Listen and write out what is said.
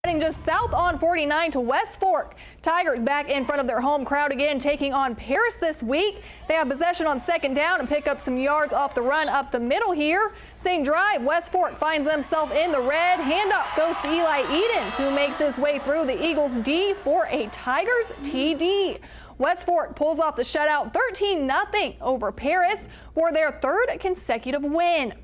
Heading just south on 49 to West Fork. Tigers back in front of their home crowd again, taking on Paris this week. They have possession on second down and pick up some yards off the run up the middle here. Same drive, West Fork finds themselves in the red. Handoff goes to Eli Edens, who makes his way through the Eagles D for a Tigers TD. West Fork pulls off the shutout 13-0 over Paris for their third consecutive win.